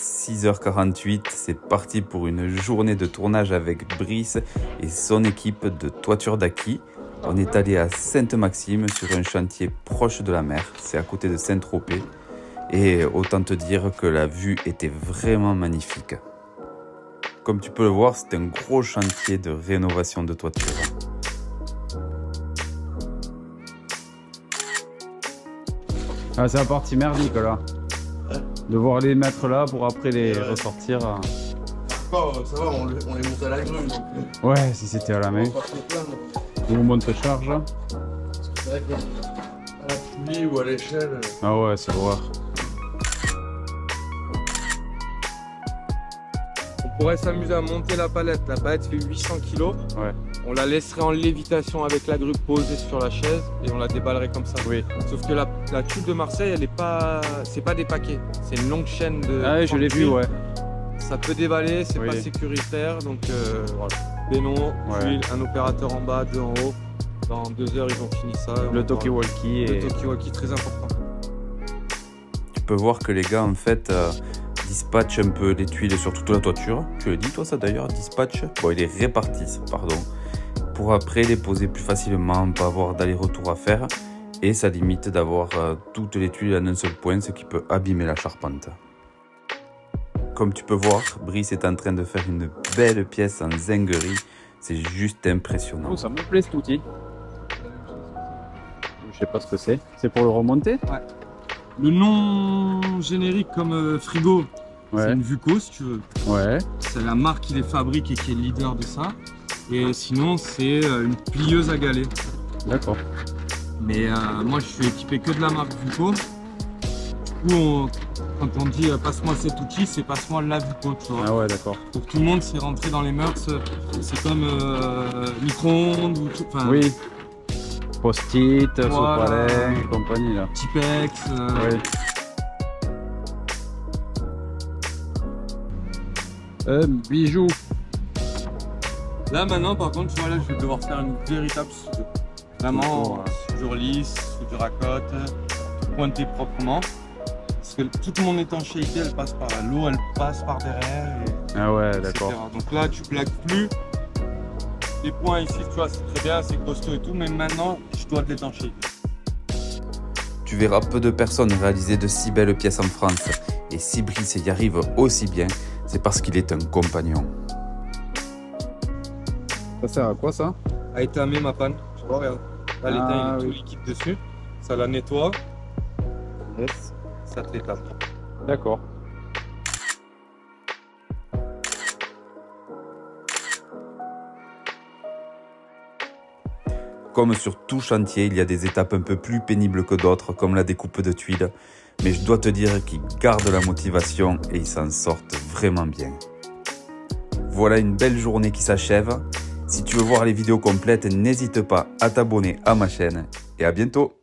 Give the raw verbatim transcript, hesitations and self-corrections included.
six heures quarante-huit, c'est parti pour une journée de tournage avec Brice et son équipe de Toiture d'Aki. On est allé à Sainte-Maxime sur un chantier proche de la mer, c'est à côté de Saint-Tropez. Et autant te dire que la vue était vraiment magnifique. Comme tu peux le voir, c'est un gros chantier de rénovation de toiture. Ah, c'est la partie merdique là. Devoir les mettre là pour après les ouais. ressortir. Oh, ça va, on les, on les monte à la grue. Donc... Ouais, si c'était à la main. On monte charge. Parce que c'est vrai qu'à la poulie ou à l'échelle. Ah ouais, c'est l'horreur. On pourrait s'amuser à monter la palette. La palette fait huit cents kilos. Ouais. On la laisserait en lévitation avec la grue posée sur la chaise et on la déballerait comme ça. Oui. Sauf que la, la tube de Marseille, elle est pas, c'est pas des paquets. C'est une longue chaîne de. Ah oui, je l'ai vu, ouais. Ça peut déballer, c'est oui. pas sécuritaire, donc euh, voilà. Bénon, ouais. Huile, un opérateur en bas, deux en haut. Dans deux heures, ils ont fini ça. Le talkie-walkie. Le et... talkie-walkie, très important. Tu peux voir que les gars, en fait, euh, dispatchent un peu les tuiles sur toute la toiture. Tu le dis, toi, ça d'ailleurs, dispatch. Bon, ils les répartissent, pardon. Pour après les poser plus facilement, pas avoir d'aller-retour à faire. Et ça limite d'avoir euh, toutes les tuiles en un seul point, ce qui peut abîmer la charpente. Comme tu peux voir, Brice est en train de faire une belle pièce en zinguerie. C'est juste impressionnant. Oh, ça me plaît cet outil. Je sais pas ce que c'est. C'est pour le remonter? Ouais. Le nom générique comme euh, frigo, ouais. C'est une Vuco si tu veux. Ouais. C'est la marque qui les fabrique et qui est le leader de ça. Et sinon, c'est euh, une plieuse à galets. D'accord. Mais euh, moi, je suis équipé que de la marque Vuco. Du coup, on, quand on dit euh, passe-moi cet outil, c'est passe-moi la Vuco, tu vois. Ah ouais, d'accord. Pour tout le monde, c'est rentré dans les mœurs. C'est comme euh, micro-ondes ou tout. Oui. Post-it, voilà. Sopalin et compagnie là. Tipex. Euh... Oui. Euh, bijoux. Là maintenant, par contre, tu vois, là, je vais devoir faire une véritable soudure. Vraiment, ouais. soudure lisse, soudure à côte, pointée proprement. Parce que toute mon étanchéité, elle passe par là. L'eau, elle passe par derrière. Et ah ouais, d'accord. Donc là, tu plaques plus. Les points ici, tu vois, c'est très bien, c'est costaud et tout, mais maintenant, je dois de l'étanchéité. Tu verras peu de personnes réaliser de si belles pièces en France. Et si Brice y arrive aussi bien, c'est parce qu'il est un compagnon. Ça sert à quoi ça? À étamer ma panne. Tu vois, regarde. Là, l'étain, ah, il est oui. tout liquide dessus. Ça la nettoie. Yes. Ça te l'étame. D'accord. Comme sur tout chantier, il y a des étapes un peu plus pénibles que d'autres, comme la découpe de tuiles. Mais je dois te dire qu'ils gardent la motivation et ils s'en sortent vraiment bien. Voilà une belle journée qui s'achève. Si tu veux voir les vidéos complètes, n'hésite pas à t'abonner à ma chaîne et à bientôt.